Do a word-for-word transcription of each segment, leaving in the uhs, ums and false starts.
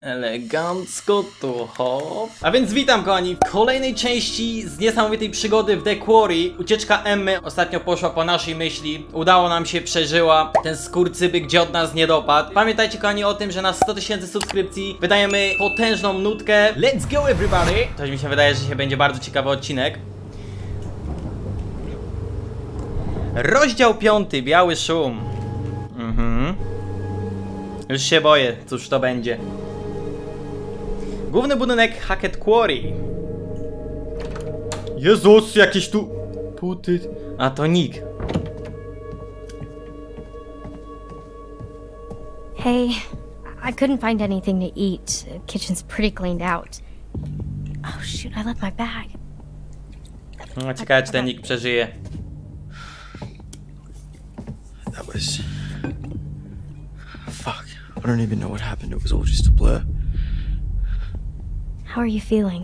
Elegancko tu hop. A więc witam kochani w kolejnej części z niesamowitej przygody w The Quarry. Ucieczka Emmy ostatnio poszła po naszej myśli. Udało nam się, przeżyła. Ten skurcybyk gdzie od nas nie dopadł. Pamiętajcie kochani o tym, że na sto tysięcy subskrypcji wydajemy potężną nutkę. Let's go everybody! Coś mi się wydaje, że się będzie bardzo ciekawy odcinek. Rozdział piąty, biały szum. Mhm. Już się boję, cóż to będzie. Główny budynek Hackett Quarry. Jezus, jakieś tu puty. A to Nick. Hey, I couldn't find anything to eat. The kitchen's pretty cleaned out. Oh shoot, I left my bag. No, ciekawe, czy ten Nick przeżyje. That was... Fuck. I don't even know what happened. It was all just a blur. How are you feeling?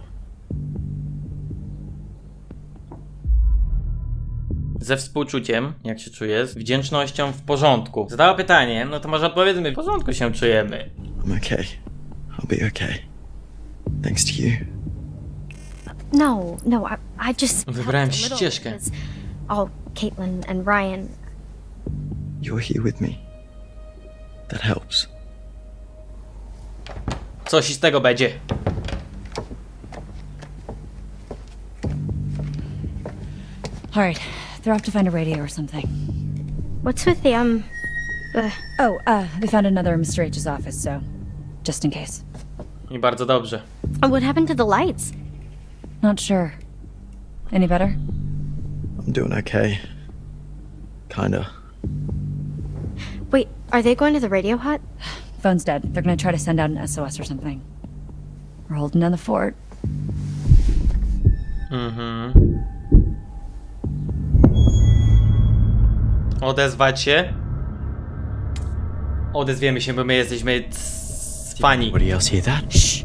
Ze współczuciem, jak się czujesz? Z wdzięcznością, w porządku. Zadała pytanie, no to może odpowiedzmy, w porządku się czujemy. I'm okay. I'll be okay. Thanks to you. No, no, I, I just Wybrałem helped a little ścieżkę. because all Caitlin and Ryan. You're here with me. That helps. Coś z tego będzie. All right, they're off to find a radio or something. What's with the um, the Oh, uh, they found another in Mister H's office, so just in case. I bardzo dobrze. what happened to the lights? Not sure. Any better? I'm doing okay. Kinda. Wait, are they going to the radio hut? Phone's dead. They're gonna try to send out an S O S or something. We're holding down the fort. Mhm. Odezwać się. Odezwiemy się, bo my jesteśmy fani. Anybody else hear that? Shh.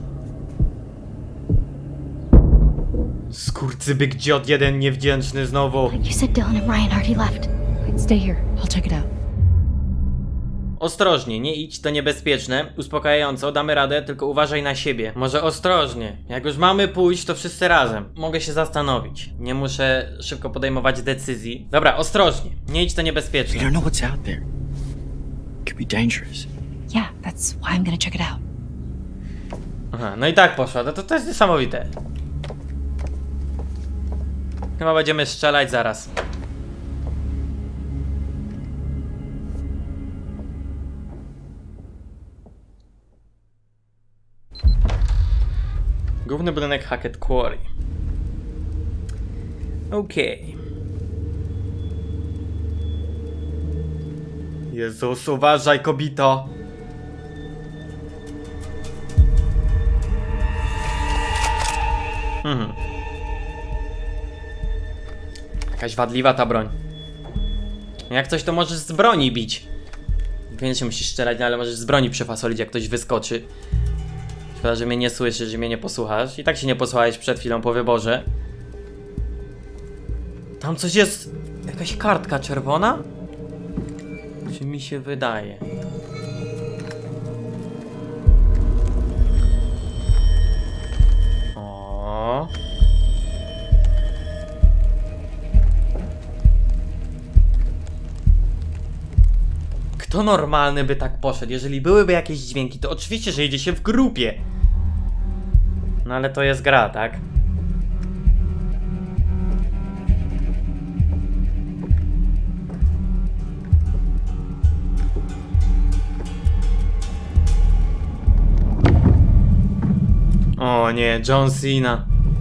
Skurcybyk dziot jeden niewdzięczny znowu. You said Dylan and Ryan already left. Wait, stay here. I'll check it out. Ostrożnie, nie idź, to niebezpieczne. Uspokajająco, damy radę, tylko uważaj na siebie. Może ostrożnie. Jak już mamy pójść, to wszyscy razem. Mogę się zastanowić. Nie muszę szybko podejmować decyzji. Dobra, ostrożnie. Nie idź, to We niebezpieczne. don't know what's out there. It could be dangerous. Yeah, that's why I'm gonna check it out. Aha, no i tak poszła. To, to, to jest niesamowite. Chyba będziemy strzelać zaraz. Główny budynek Hackett Quarry. Okej. Okay. Jezus, uważaj, kobito. Mhm. Jakaś wadliwa ta broń. Jak coś, to możesz z broni bić. Koniecznie musisz strzelać, no ale możesz z broni przefasolić, jak ktoś wyskoczy. Szkoda, że mnie nie słyszysz, że mnie nie posłuchasz. I tak się nie posłuchałeś przed chwilą po wyborze. Tam coś jest... Jakaś kartka czerwona? Czy mi się wydaje? O. Kto normalny by tak poszedł? Jeżeli byłyby jakieś dźwięki, to oczywiście, że idzie się w grupie. No ale to jest gra, tak? O nie, John Cena.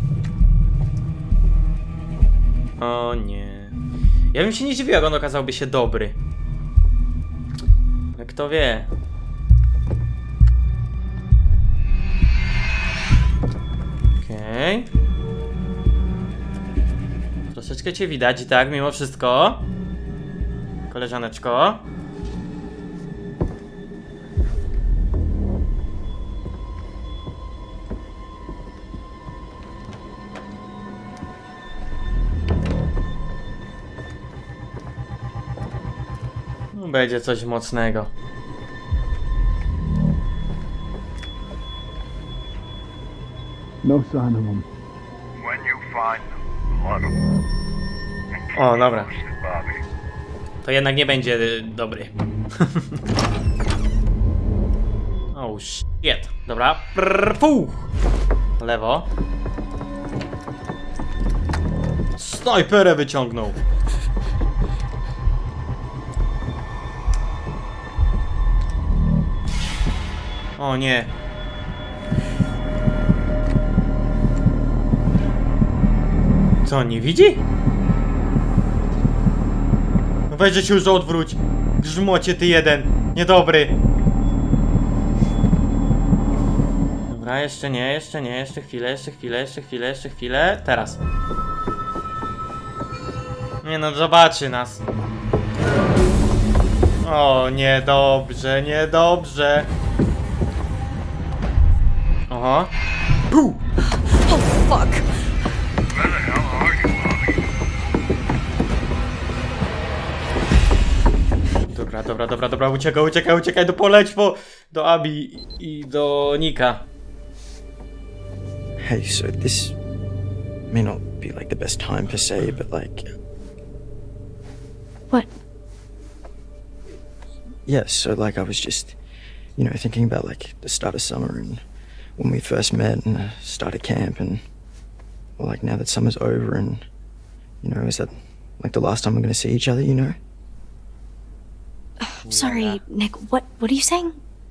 O nie. Ja bym się nie dziwił, jak on okazałby się dobry. Ale kto wie? Okej. Okay. Troszeczkę cię widać, tak, mimo wszystko. Koleżaneczko. Będzie coś mocnego. No sign of them. When you find them, let them. O, dobra. To jednak nie będzie y, dobry. Oh shit. Dobra. Prrr, fu. Lewo. Snajperę wyciągnął. O nie. Co, on nie widzi? No weź, że się już odwróć. Grzmocie ty jeden. Niedobry. Dobra, jeszcze nie, jeszcze nie, jeszcze chwilę, jeszcze chwilę, jeszcze chwilę, jeszcze chwilę. Teraz. Nie no, zobaczy nas. O, niedobrze, niedobrze. Oho. Puh. Oh, fuck. Where the hell are you, Bobby? Dobra, dobra, dobra, dobra, uciekaj, uciekaj, uciekaj, do poleć po... do Abi i do Nika. Hey, so this may not be like the best time per se, but like, What? yeah, so like I was just, you know, thinking about like the start of summer and when we first met and uh, started camp and well, like now that summer's over and, you know, is that like the last time we're gonna see each other, you know? Sorry, Nick, what what are you saying?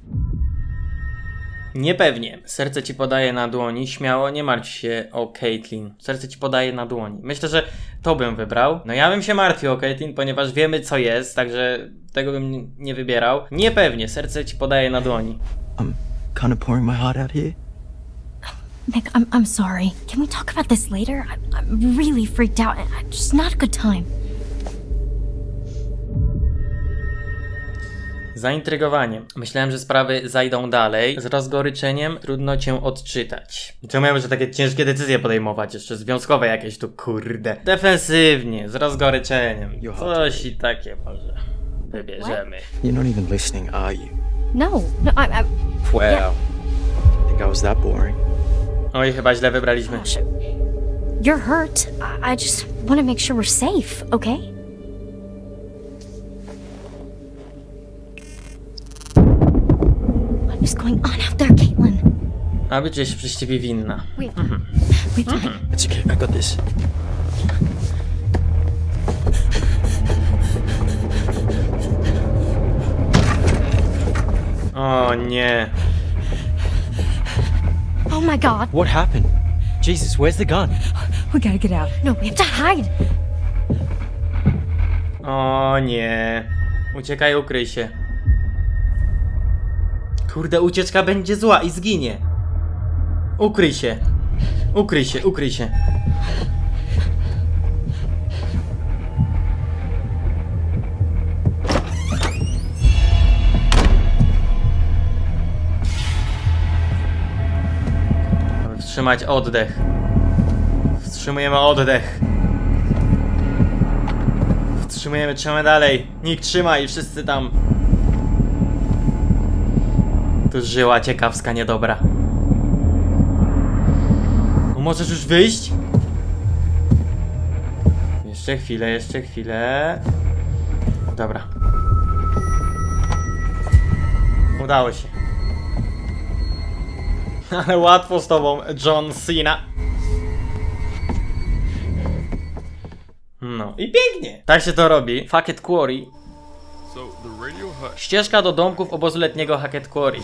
Niepewnie. Serce ci podaje na dłoni. Śmiało, nie martw się o Caitlyn. Serce ci podaje na dłoni. Myślę, że to bym wybrał. No ja bym się martwił o Caitlyn, ponieważ wiemy co jest, także tego bym nie wybierał. Niepewnie. Serce ci podaje na dłoni. I'm kind of pouring my heart out here. Nick, I'm I'm sorry. Can we talk about this later? I'm, I'm really freaked out. It's just not a good time. Zaintrygowaniem. Myślałem, że sprawy zajdą dalej. Z rozgoryczeniem trudno cię odczytać. Czemu ja muszę takie ciężkie decyzje podejmować? Jeszcze związkowe jakieś tu, kurde. Defensywnie, z rozgoryczeniem. Coś i takie może wybierzemy. You're not even listening, are you? No, no, I, I Wow. I think I was that boring. Oj, chyba źle wybraliśmy. gosh, you're hurt. I, I just want to make sure we're safe, okay? What is going on out there, Caitlin? Aby gdzieś przez ciebie winna. We have, we have time. It's okay, I got this. O nie. Oh my God! What happened? Jesus, where's the gun? We gotta get out. No, we have to hide. O nie. Uciekaj, ukryj się. Kurde, ucieczka będzie zła i zginie. Ukryj się. Ukryj się, ukryj się. Wstrzymać oddech. Wstrzymujemy oddech. Wstrzymujemy, trzymamy dalej. Nikt trzyma i wszyscy tam. To żyła ciekawska, niedobra. No możesz już wyjść? Jeszcze chwilę, jeszcze chwilę. Dobra. Udało się. Ale łatwo z tobą, John Cena. No i pięknie. Tak się to robi. Hackett Quarry. Ścieżka do domków obozu letniego Hackett Quarry.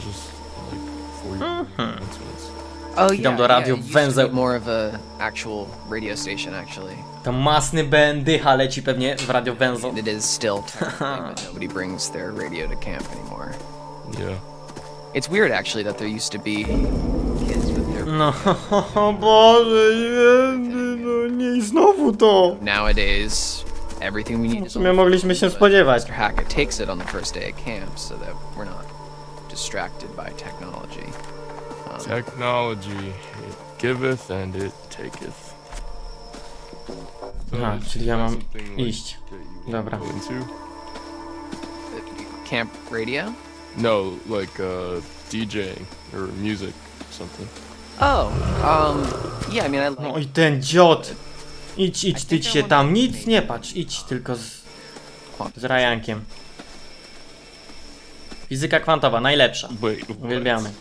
Mhm. Oh Idą yeah, do radio yeah, it used węzeł. to be more of a actual radio station actually. Tam masny bendycha leci pewnie w radio węzeł. It is still technically, but nobody brings their radio to camp anymore. Yeah. It's weird actually that there used to be kids with their No, Boże, święty, no nie, i znowu to. Nowadays everything we need is My mogliśmy się spodziewać. Mister Hackett takes it on the first day of camp so that we're not distracted by technology. Um, Technology, it giveth and it taketh. So Aha, it's czyli ja mam something like iść. that you Dobra. go into? camp radio? No, like uh, DJing or music or something. Oh, um, yeah, I mean, I like... No i ten dziot. Idź, idź, ty się tam, nic nie patrz, idź tylko z, z Ryankiem. Fizyka kwantowa, najlepsza. Uwielbiamy.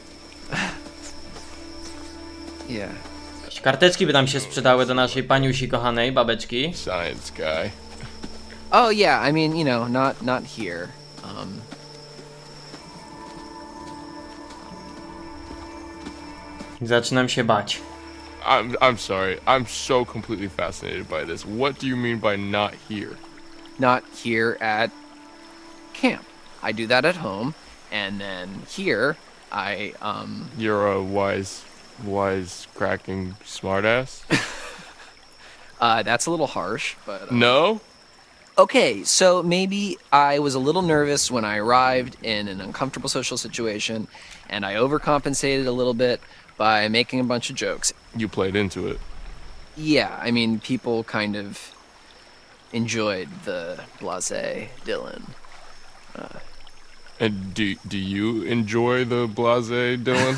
Yeah. Jakieś karteczki by nam się sprzedały do naszej paniusi kochanej, babeczki. Science guy. Oh, yeah, I mean, you know, not, not here. Um... Zaczynam się bać. I'm I'm sorry. I'm so completely fascinated by this. What do you mean by not here? Not here at camp. I do that at home, and then here, I, um... You're a wise, wise, cracking smartass? uh, that's a little harsh, but... Uh... No? Okay, so maybe I was a little nervous when I arrived in an uncomfortable social situation, and I overcompensated a little bit by making a bunch of jokes. You played into it. Yeah, I mean, people kind of enjoyed the blasé Dylan. Uh, and do do you enjoy the blasé Dylan?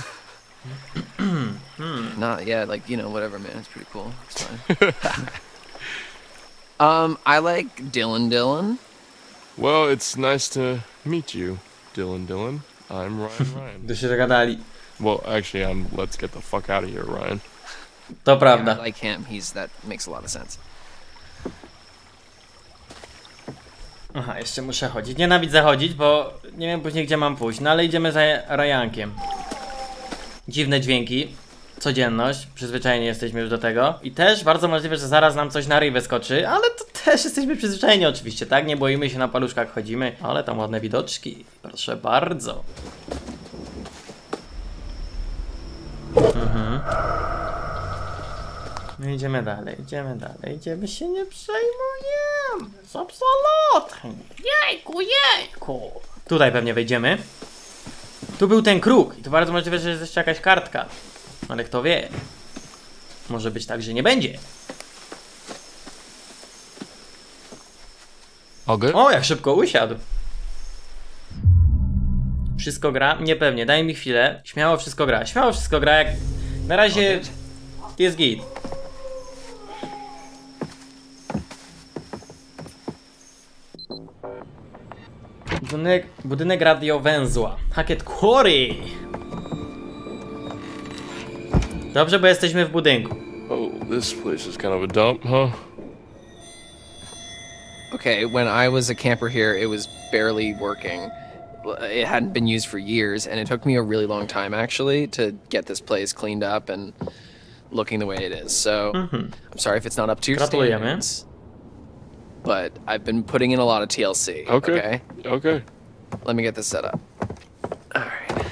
Not yet, like, you know, whatever, man. It's pretty cool. It's fine. um, I like Dylan Dylan. Well, it's nice to meet you, Dylan Dylan. I'm Ryan Ryan. To się zagadali. Well, actually, I'm let's get the fuck out of here, Ryan. To prawda. Yeah, I like him. He's that makes a lot of sense. Aha, jeszcze muszę chodzić. Nienawidzę chodzić, bo nie wiem później gdzie mam pójść. No ale idziemy za Ryankiem. Dziwne dźwięki. Codzienność. Przyzwyczajeni jesteśmy już do tego. I też bardzo możliwe, że zaraz nam coś na ryj wyskoczy. Ale to też jesteśmy przyzwyczajeni oczywiście, tak? Nie boimy się, na paluszkach chodzimy. Ale tam ładne widoczki. Proszę bardzo. Mhm. No idziemy dalej, idziemy dalej, idziemy, się nie przejmujemy. Absolutnie. Jejku, jejku. Tutaj pewnie wejdziemy. Tu był ten kruk i to bardzo możliwe, że jest jeszcze jakaś kartka. Ale kto wie. Może być tak, że nie będzie. Okay. O, jak szybko usiadł. Wszystko gra? Niepewnie, daj mi chwilę. Śmiało wszystko gra, śmiało wszystko gra, jak... Na razie jest git. Budynek, budynek radiowęzła. Hackett Quarry. Dobrze, bo jesteśmy w budynku. Oh, this place is kind of a dump, huh? Okay, when I was a camper here, it was barely working. It hadn't been used for years, and it took me a really long time, actually, to get this place cleaned up and looking the way it is. So, mm-hmm. I'm sorry if it's not up to your standards. But I've been putting in a lot of T L C. Okay. Okay. Okay. Let me get this set up. All right.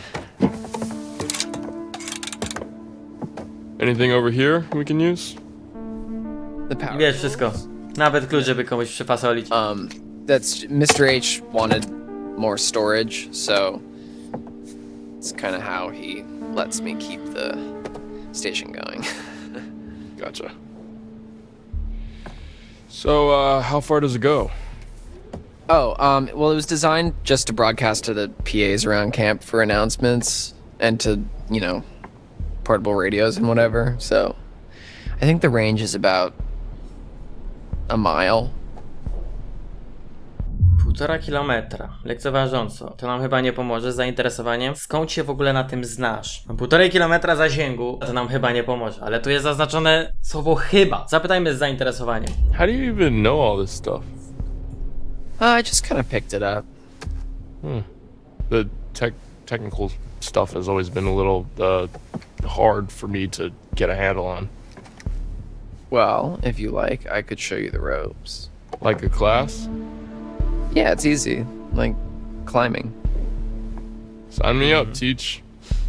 Anything over here we can use? The power. Wiesz wszystko. Nawet klucz, żeby komuś przyfasolić. Um, that's Mister H wanted more storage, so it's kind of how he lets me keep the station going. Gotcha. So, uh, how far does it go? Oh, um, well, it was designed just to broadcast to the P As around camp for announcements and to, you know, portable radios and whatever. So, I think the range is about a mile. Półtora kilometra. Lekceważąco. To nam chyba nie pomoże z zainteresowaniem. Skąd się w ogóle na tym znasz? Półtorej kilometra zasięgu to nam chyba nie pomoże. Ale tu jest zaznaczone słowo chyba. Zapytajmy z zainteresowaniem. How do you even know all this stuff? Uh, I just kind of picked it up. Hmm. The tech technical stuff has always been a little uh, hard for me to get a handle on. Well, if you like, I could show you the ropes. Like a class? Yeah, it's easy. Like climbing. Sign me up, teach.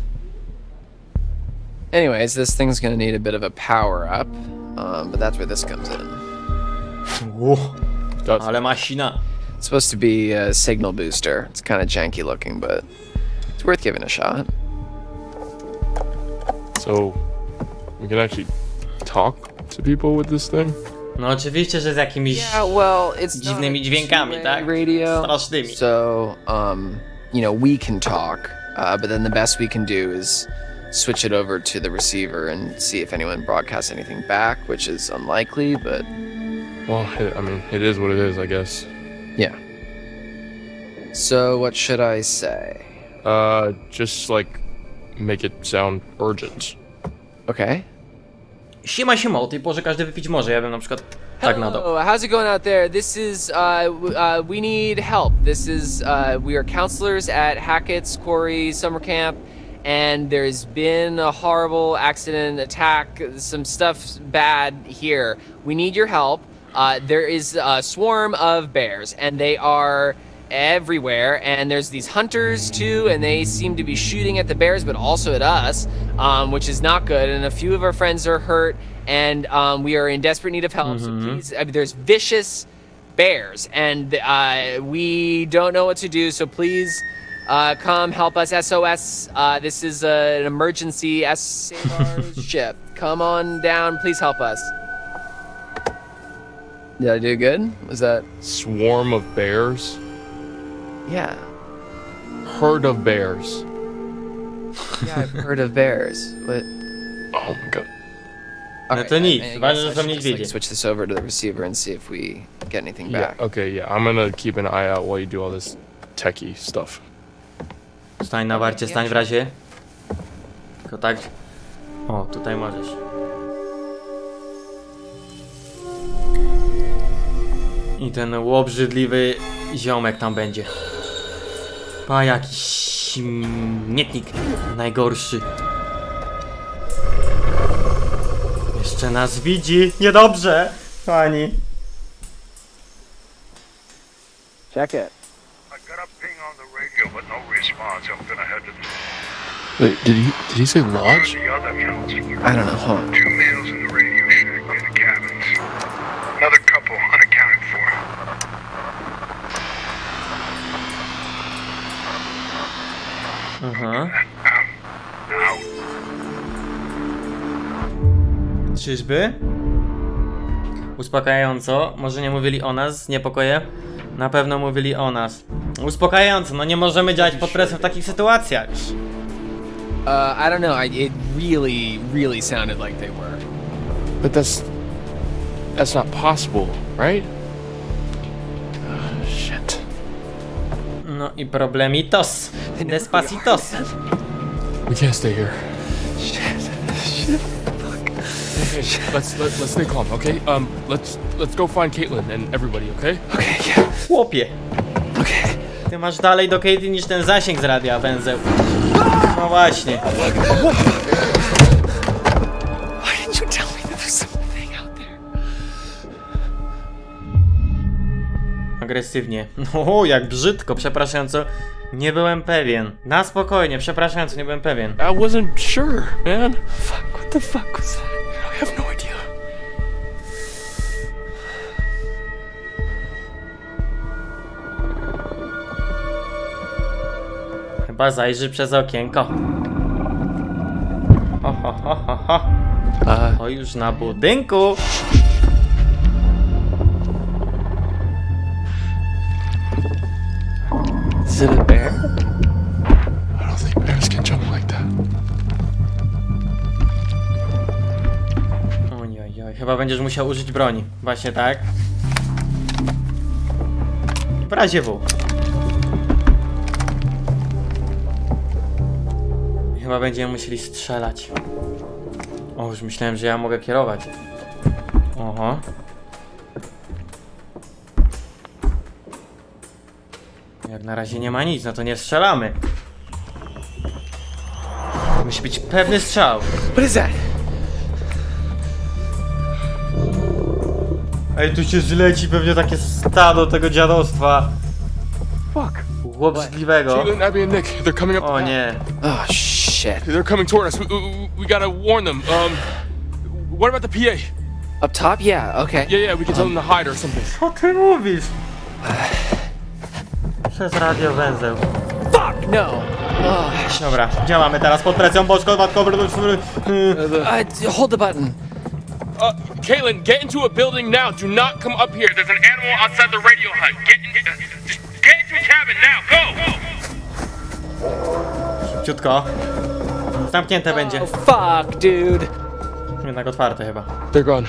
Anyways, this thing's gonna need a bit of a power up, um, but that's where this comes in. Whoa. That's Ale machina. It's supposed to be a signal booster. It's kind of janky looking, but it's worth giving a shot. So, we can actually talk to people with this thing? No oczywiście, że z jakimiś Yeah, well, it's dziwnymi dźwiękami, tak? Radio. Strasznymi. So, um, you know, we can talk, uh, but then the best we can do is switch it over to the receiver and see if anyone broadcasts anything back, which is unlikely, but... Well, it, I mean, it is what it is, I guess. Yeah. So, what should I say? Uh, just, like, make it sound urgent. Okay. Siema, siema, o tej porze każdy wypić może, ja bym na przykład tak nadał. Hello, how's it going out there? This is, uh, w- uh, we need help. This is, uh, we are counselors at Hackett's Quarry Summer Camp, and there's been a horrible accident, attack, some stuff bad here. We need your help. Uh, there is a swarm of bears, and they are everywhere, and there's these hunters too, and they seem to be shooting at the bears, but also at us, um, which is not good, and a few of our friends are hurt, and um, we are in desperate need of help, so please, I mean, there's vicious bears, and uh, we don't know what to do, so please uh, come help us, S O S. Uh, this is uh, an emergency. S Save our ship. Come on down, please help us. Did I do good? Was that? Swarm of bears? Yeah. Herd of bears. Yeah, I've heard of bears. But... Oh my god. No to nic, ważne, że są niedźwiedzie. Like, switch this over to the receiver and see if we get anything back. Yeah, okay, yeah. I'm gonna keep an eye out while you do all this techie stuff. Stań na warcie, stań w razie. Tylko tak. O, tutaj możesz. I ten łobrzydliwy ziomek tam będzie. Pa, jakiś śmietnik. Najgorszy. Jeszcze nas widzi. Niedobrze, pani. Check it. I got a ping on the radio, but no response. I'm gonna head to Wait, did he did he say lodge? the other counselor. I don't know, hold on. Two males in the radio shack near the cabins. Another couple unaccounted for. Aha. Out. Czyżby? Uspokajająco. Może nie mówili o nas, niepokoje? Na pewno mówili o nas. Uspokajająco, no nie możemy działać pod presją w takich sytuacjach. Uh, I don't know. I, it really, really sounded like they were. But that's that's not possible, right? Oh, shit. No i problemitos. Despacitos. We can't stay here. Shit. Shit. Fuck. Okay, let's let, let's stay calm, okay? Um, let's let's go find Caitlin and everybody, okay? Okay, yeah. Chłopie. Okay. Ty masz dalej do Katie niż ten zasięg z radia, węzeł. No właśnie. Why didn't you tell me that there's something out there? Agresywnie. O, jak brzydko, przepraszająco. Nie byłem pewien. Na spokojnie, przepraszająco, nie byłem pewien. I wasn't sure, man. Fuck, what the fuck was that? I have no idea. Chyba zajrzy przez okienko. Ho, ho, ho, ho, ho. O, już na budynku. Is it a bear? I don't think bears can jump like that. Oj, oj, oj, chyba będziesz musiał użyć broni. Właśnie tak. W razie W. Chyba będziemy musieli strzelać. O, już myślałem, że ja mogę kierować. Oho. Jak na razie nie ma nic, no to nie strzelamy. Musi być pewny strzał. What is that? Ej, tu się zleci pewnie takie stado tego dziadostwa. Fuck. Łobrzydliwego. Caitlin, Abby, and Nick, they're coming up. O nie. Oh shit. They're coming toward us. We, we, we gotta warn them. Um, what about the P A? Up top? Yeah, okay. Yeah, yeah, we can tell them to hide or something. Co ty mówisz? Przez radio węzeł. Fuck, no. Oh, Dobra, działamy teraz pod presją, boczko, matko, uh, hold the button. Uh, Caitlin, get into a building now. Do not come up here. There's an animal outside the radio hut. Get in, uh, just get into a cabin now. Go! Szybciutko. Zamknięte będzie. Oh, fuck, dude. Jednak otwarte chyba. They're gone.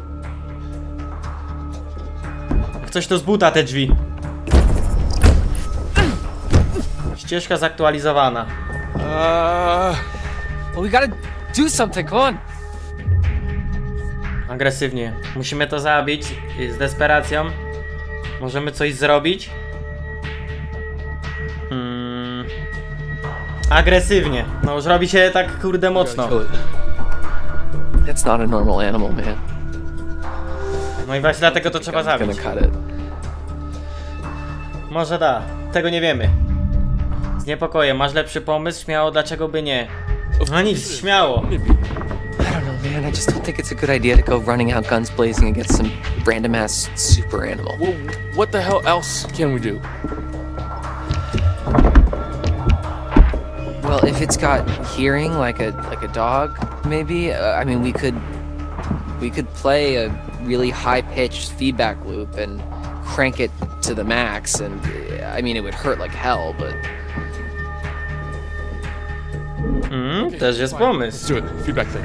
Jak coś to zbuta te drzwi. Ścieżka zaktualizowana. Uh, well, we gotta do something. Come on. Agresywnie. Musimy to zabić z desperacją. Możemy coś zrobić. Hmm. Agresywnie. No już robi się tak kurde mocno. It's not a normal animal, man. No i właśnie dlatego to trzeba I'm gonna zabić. cut it. Może da. Tego nie wiemy. Z niepokojem. Masz lepszy pomysł? Śmiało, dlaczego by nie? No nic, śmiało. I don't know, man. I just don't think it's a good idea to go running out guns blazing against some random ass super animal. Well, what the hell else can we do? Well, if it's got hearing like a like a dog, maybe. Uh, I mean, we could we could play a really high-pitched feedback loop and crank it to the max, and uh, I mean, it would hurt like hell, but. Mm, też jest pomysł. Let's do it. Feedback thing.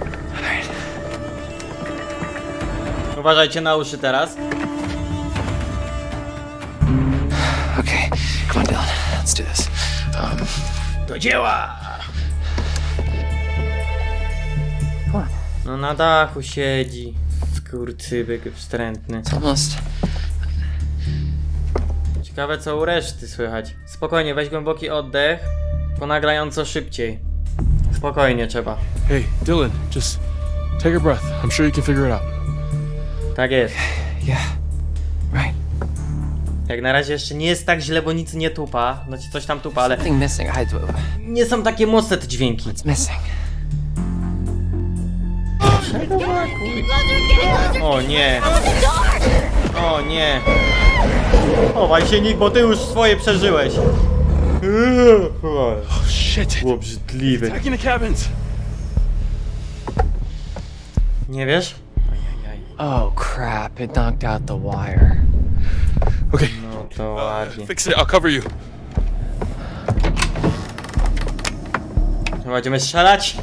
Uważajcie na uszy teraz. Okay, come on, Dylan. Let's do this. Um, Do dzieła! come on. No na dachu siedzi. Skurczybyk wstrętny. It's almost. Ciekawe co u reszty słychać. Spokojnie, weź głęboki oddech. Ponaglająco szybciej. Spokojnie trzeba. Hey, Dylan, just take a breath. I'm sure you can figure it out. Tak jest. Yeah. Right. Jak na razie jeszcze nie jest tak źle, bo nic nie tupa. No ci coś tam tupa, ale Something missing. I. nie są takie mocne te dźwięki. It's missing. O nie. O nie. Chowaj się Nick, bo ty już swoje przeżyłeś. Oh shit! Było brzydliwe. Back in the cabins. Nie wiesz? Oh crap! It knocked out the wire. Okay. No to ładnie. Fix it. I'll cover you. Będziemy strzelać.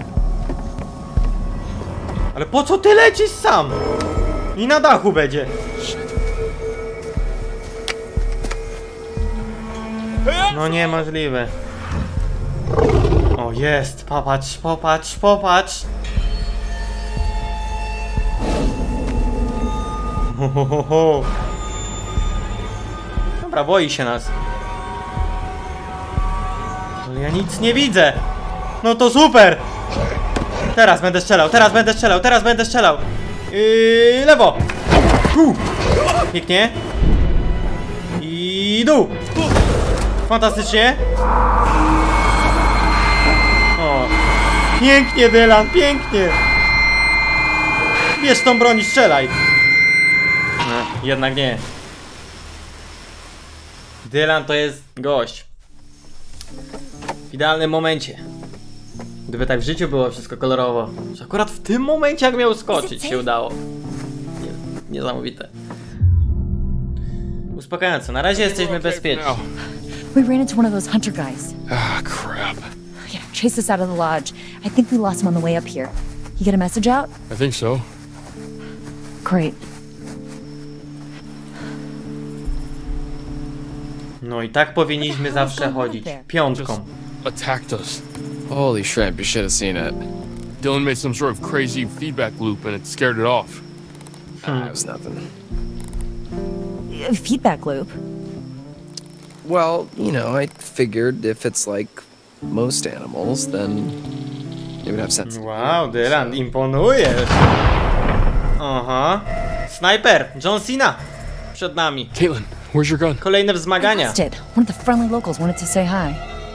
Ale po co ty lecisz sam? I na dachu będzie. No niemożliwe. O jest, popatrz, popatrz, popatrz. Ho, ho, ho, ho. Dobra, boi się nas. Ale ja nic nie widzę. No to super. Teraz będę strzelał, teraz będę strzelał, teraz będę strzelał. Yy, lewo. Uh. Pięknie. I dół. Fantastycznie. O. Pięknie, Dylan, pięknie. Bierz tą broń i strzelaj. No, jednak nie. Dylan to jest gość. W idealnym momencie. Gdyby tak w życiu było wszystko kolorowo. Że akurat w tym momencie, jak miał skoczyć, się udało. Nie, niesamowite. Uspokajająco, na razie jesteśmy bezpieczni. We ran into one of those hunter guys. Ah, crap. Yeah, chased us out of the lodge. I think we lost him on the way up here. You get a message out? I think so. Great. No i tak powinniśmy zawsze chodzić. Piątką. Attacked us. Holy shrimp! You should have seen it. Dylan made some sort of crazy feedback loop and it scared it off. Ah, it was nothing. A feedback loop. Well, you know, I figured if it's like most animals, then it would have sense. Wow, Dylan, imponujesz. Aha. Snajper, John Cena. Przed nami. Caitlin, where's your gun? Kolejne wzmagania. I lost it. One of the friendly locals wanted to say hi.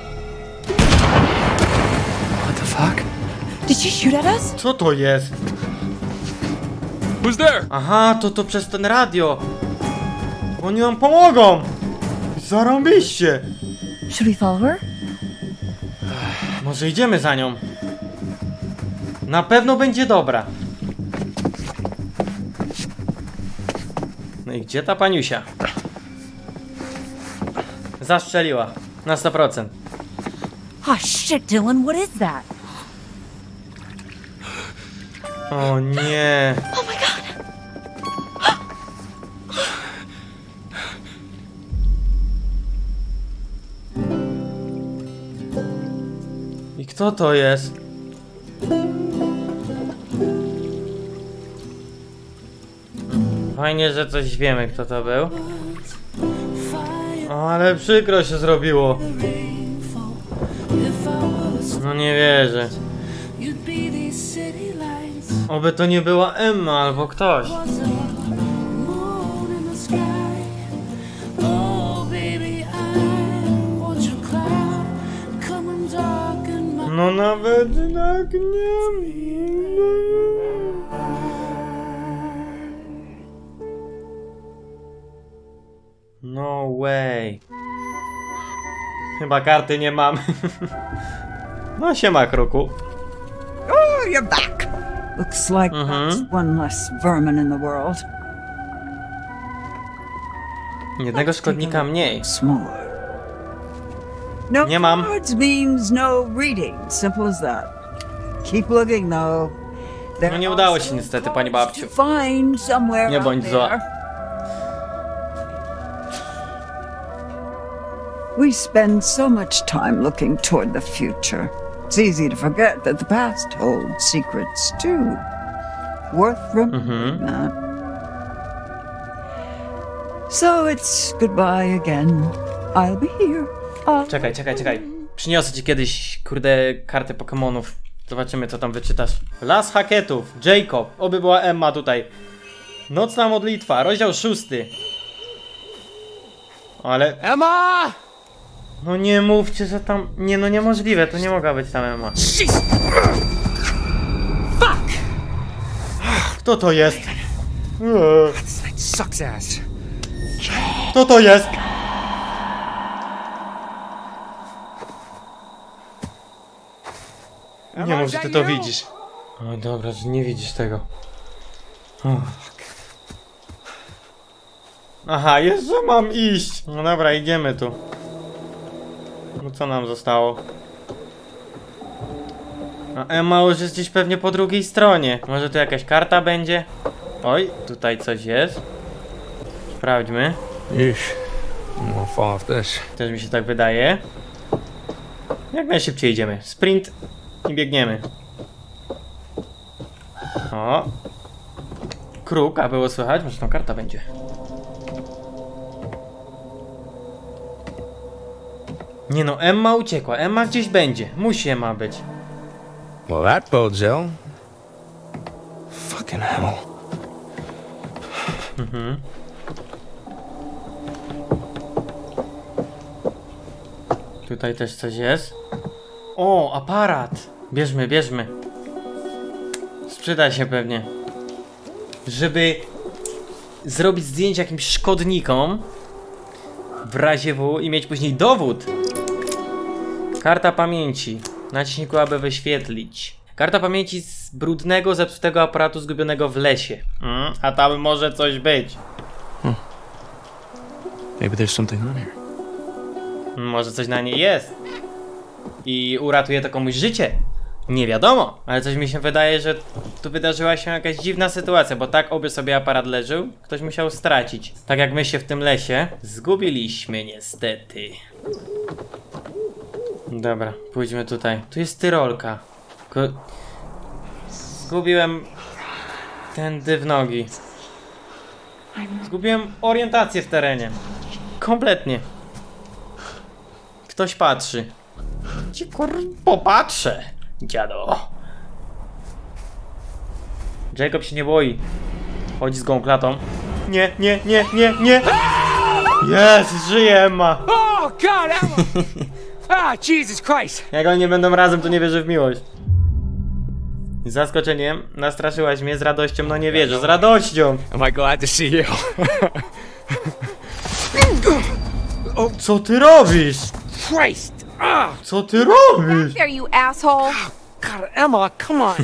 What the fuck? Did she shoot at us? Co to jest? Who's there? Aha, to to przez ten radio. Oni nam pomogą. Zarąbiście. Should we follow her? Może idziemy za nią. Na pewno będzie dobra. No i gdzie ta paniusia? Zastrzeliła. Na sto procent. Oh shit, Dylan, what is that? O nie. Oh my god. I kto to jest? Fajnie, że coś wiemy, kto to był. O, ale przykro się zrobiło. No nie wierzę. Oby to nie była Emma albo ktoś. No nawet tak nie. No way. Chyba karty nie mam. No siema, kruku. Oh, you're back. Looks like Mhm. that's one less vermin in the world. Jednego szkodnika mniej. Smaller. No Nie mam. cards means no reading. Simple as that. Keep looking though. No nie udało się niestety, pani babciu. Find somewhere Nie bądź out zła. there. We spend so much time looking toward the future. It's easy to forget that the past holds secrets too. Worth remembering that. So it's goodbye again. I'll be here. I'll... Czekaj, czekaj, czekaj. Przyniosę ci kiedyś, kurde, kartę Pokemonów. Zobaczymy, co tam wyczytasz. Las Hacketów, Jacob, oby była Emma tutaj. Nocna modlitwa, rozdział szósty. Ale... Emma! No nie mówcie, że tam... Nie, no niemożliwe, to nie mogła być tam Emma. Fuck! Kto to jest? Eee, This night sucks ass. Kto to jest? Nie mów, że ty to widzisz. O dobra, że nie widzisz tego. Uff. Aha, jeszcze mam iść. No dobra, idziemy tu. No co nam zostało? A Emma już jest gdzieś pewnie po drugiej stronie. Może tu jakaś karta będzie? Oj, tutaj coś jest. Sprawdźmy. Yeesh. I'm gonna fall off this. Też mi się tak wydaje. Jak najszybciej idziemy. Sprint i biegniemy. O. Kruk, a było słychać? Może tam karta będzie. Nie no, Emma uciekła. Emma gdzieś będzie. Musi Emma być. Well, that bodes ill. Fucking hell. Mhm. Tutaj też coś jest. O, aparat. Bierzmy, bierzmy. Sprzyda się pewnie. Żeby zrobić zdjęcie jakimś szkodnikom w razie W i mieć później dowód. Karta pamięci. Naciśnij kół, aby wyświetlić. Karta pamięci z brudnego, zepsutego aparatu zgubionego w lesie. Mm, a tam może coś być. Hmm. Maybe there's something on here. Może coś na niej jest. I uratuje to komuś życie. Nie wiadomo, ale coś mi się wydaje, że tu wydarzyła się jakaś dziwna sytuacja, bo tak obie sobie aparat leżył, ktoś musiał stracić. Tak jak my się w tym lesie zgubiliśmy niestety. Dobra, pójdźmy tutaj. Tu jest tyrolka. Ko Zgubiłem tędy w nogi. Zgubiłem orientację w terenie. Kompletnie. Ktoś patrzy. Ci kur... popatrzę, dziado. Jacob się nie boi. Chodzi z gołą klatą. Nie, nie, nie, nie, nie. Jest, żyje Emma. Oh God, Emma! Ah, Jesus Christ! Jak oni nie będą razem, to nie wierzę w miłość. Z zaskoczeniem nastraszyłaś mnie, z radością, no nie wierzę, z radością. Am I glad to see you? Co ty robisz? Christ! Ah, Co ty robisz? There, you asshole. God, Emma, come on.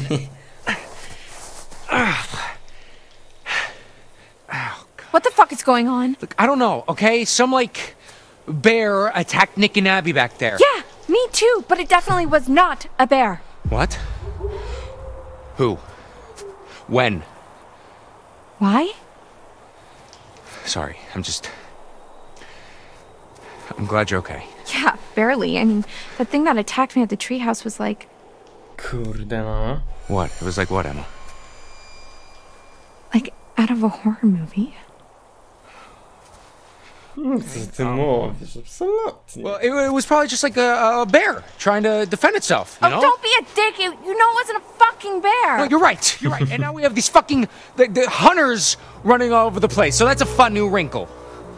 What the fuck is going on? Look, I don't know, okay? Some, like, bear attacked Nick and Abby back there. Yeah, me too, but it definitely was not a bear. What? Who? When? Why? Sorry, I'm just... I'm glad you're okay. Yeah, barely. I mean, the thing that attacked me at the treehouse was like... Kurde no. What? It was like what, Emma? Like out of a horror movie. Co ty mówisz? Absolutnie. Well, it, it was probably just like a, a bear trying to defend itself, you oh, know? don't be a dick! You, you know it wasn't a fucking bear! No, you're right, you're right. And now we have these fucking... The, the hunters running all over the place, so that's a fun new wrinkle.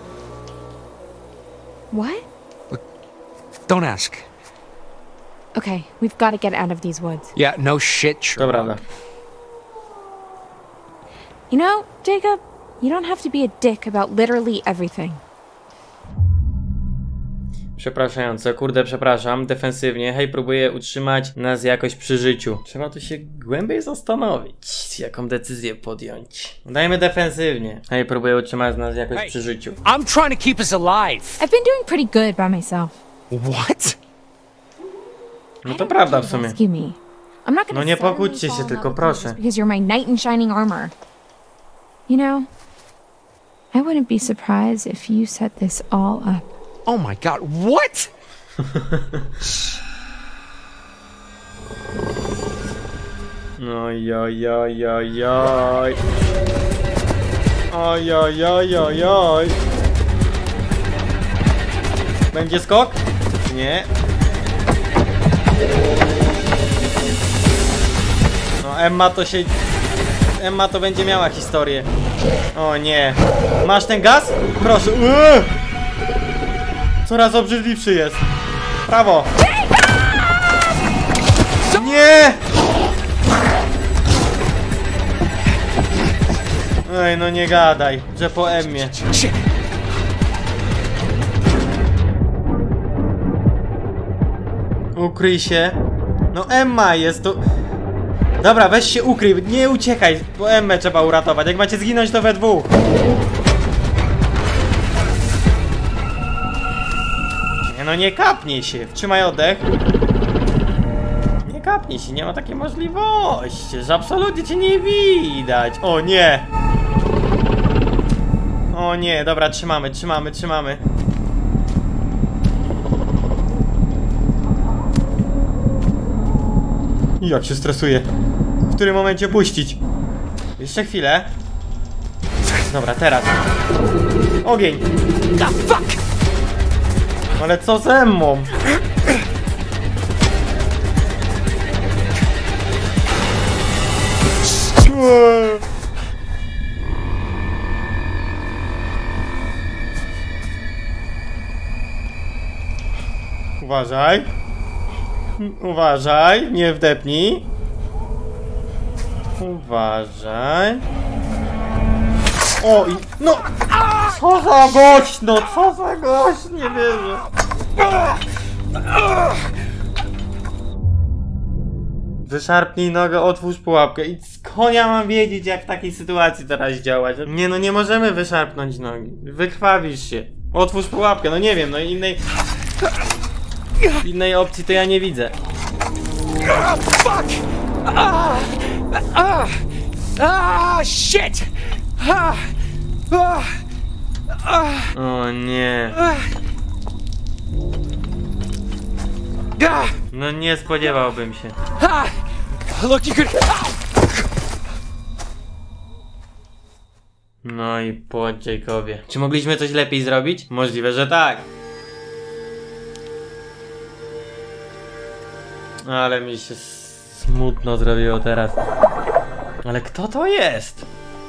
What? Look, don't ask. Okay, we've got to get out of these woods. Yeah, no shit, To Sherlock. prawda. You know, Jacob, you don't have to be a dick about literally everything. Przepraszająco, kurde, przepraszam, defensywnie. Hej, próbuję utrzymać nas jakoś przy życiu. Trzeba tu się głębiej zastanowić, jaką decyzję podjąć. Dajmy defensywnie. Hej, próbuję utrzymać nas jakoś Hey, przy życiu. I'm trying to keep us alive. I've been doing pretty good by myself. What? No to prawda w sumie. Rescue me. I'm not gonna No nie suddenly pokłóćcie fall się, in tylko love with you proszę. just because you're my knight in shining armor. You know, I wouldn't be surprised if you set this all up. Oh my god, what? Oj, oj, oj, oj, oj. Oj, oj, oj, oj, oj. Będzie skok? Nie. No Emma to się... Emma to będzie miała historię. O nie. Masz ten gaz? Proszę. Uuu! Coraz obrzydliwszy jest. Prawo. Nie! Ej, no nie gadaj, że po Emmie. Ukryj się. No Emma jest tu. Dobra, weź się ukryj, nie uciekaj, bo Emmę trzeba uratować. Jak macie zginąć, to we dwóch. Nie no, nie kapnij się, wtrzymaj oddech. Nie kapnij się, nie ma takiej możliwości, że absolutnie cię nie widać. O nie. O nie, dobra, trzymamy, trzymamy, trzymamy. Jak się stresuje. W którym momencie puścić? Jeszcze chwilę. Dobra, teraz. Ogień. Ale co z Emmą? Uważaj. Uważaj, nie wdepnij. Uważaj. O i... No! Co za gość, no co za gość, nie wierzę. Wyszarpnij nogę, otwórz pułapkę. I skąd ja mam wiedzieć, jak w takiej sytuacji teraz działać? Nie no, nie możemy wyszarpnąć nogi. Wykrwawisz się. Otwórz pułapkę, no nie wiem, no innej... Innej opcji to ja nie widzę. Ah, fuck! Ah! Ah! Ah! Shit! Ah! Ah! Ah! O nie. Ah! No nie spodziewałbym się. Ah! Look, you could... No i po Jacobiie. Czy mogliśmy coś lepiej zrobić? Możliwe, że tak. Ale mi się smutno zrobiło teraz. Ale kto to jest?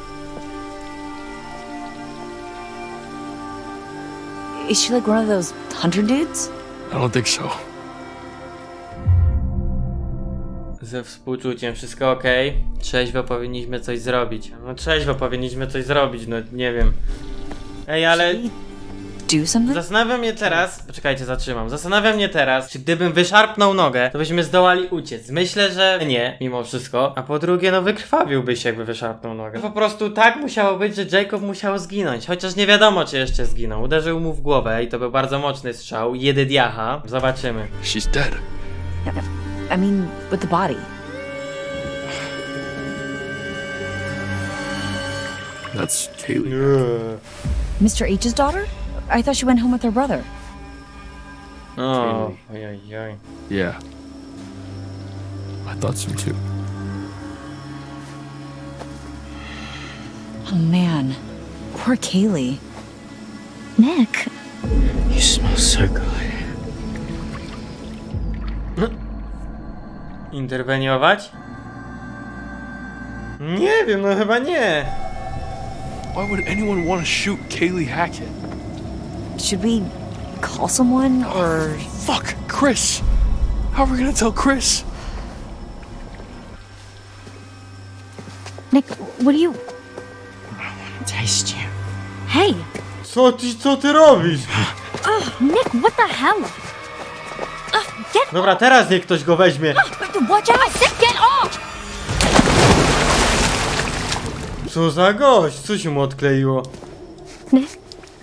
Is she like one of those hunter dudes? I don't think so. Ze współczuciem, wszystko ok? Trzeźwo powinniśmy coś zrobić. No trzeźwo powinniśmy coś zrobić, no nie wiem. Ej, ale... Do something? Zastanawia mnie teraz... Poczekajcie, zatrzymam. Zastanawia mnie teraz, czy gdybym wyszarpnął nogę, to byśmy zdołali uciec. Myślę, że nie, mimo wszystko. A po drugie, no wykrwawiłby się, jakby wyszarpnął nogę. Po prostu tak musiało być, że Jacob musiał zginąć. Chociaż nie wiadomo, czy jeszcze zginął. Uderzył mu w głowę i to był bardzo mocny strzał. Jedy diacha. Zobaczymy. She's dead. I mean, with the body. That's Kaylee. Yeah. Mister H's daughter? I thought she went home with her brother. O, ojojoj. Yeah. I thought so too. Oh man, poor Kaylee. Nick. You smell so good. Interweniować? Nie wiem, no chyba nie. Why would anyone want to shoot Kaylee Hackett? Should we call someone or... Fuck, Chris! How are we gonna tell Chris? Nick, what do you... Taste you. Hey! Co ty, co ty robisz? Ugh, Nick, what the hell? Ugh, get Dobra, teraz niech ktoś go weźmie. Watch out! I said get off! Co za gość? Co się mu odkleiło? Nick?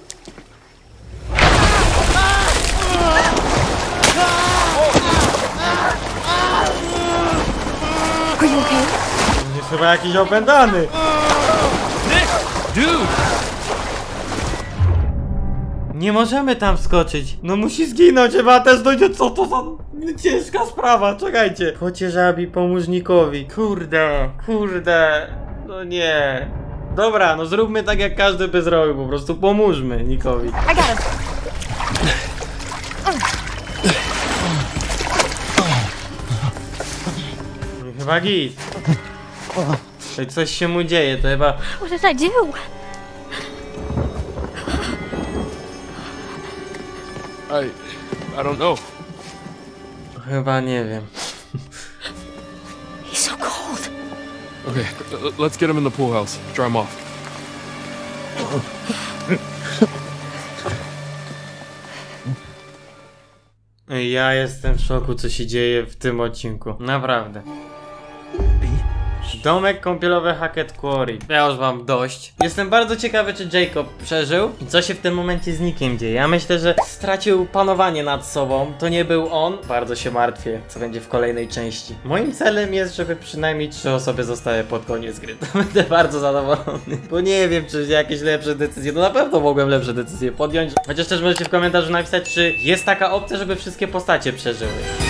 Are you okay? Jest chyba jakiś opętany. Nick! Dude! Nie możemy tam wskoczyć. No musi zginąć, chyba też dojdzie. Co to za ciężka sprawa, czekajcie. Chociaż Abi, pomóż Nickowi. Kurde, kurde. No nie. Dobra, no zróbmy tak jak każdy by zrobił, po prostu pomóżmy Nickowi. I got him. No, chyba git. Tutaj coś się mu dzieje, to chyba... What did I do? I... I don't know. Chyba nie wiem. He's so cold. Okay, l- let's get him in the pool house. Dry him off. Ja jestem w szoku, co się dzieje w tym odcinku. Naprawdę. Domek kąpielowy Hackett Quarry. Ja już mam dość. Jestem bardzo ciekawy, czy Jacob przeżył i co się w tym momencie z Nickiem dzieje. Ja myślę, że stracił panowanie nad sobą. To nie był on. Bardzo się martwię, co będzie w kolejnej części. Moim celem jest, żeby przynajmniej trzy osoby zostały pod koniec gry. To będę bardzo zadowolony. Bo nie wiem, czy jakieś lepsze decyzje. No na pewno mogłem lepsze decyzje podjąć. Chociaż też możecie w komentarzu napisać, czy jest taka opcja, żeby wszystkie postacie przeżyły.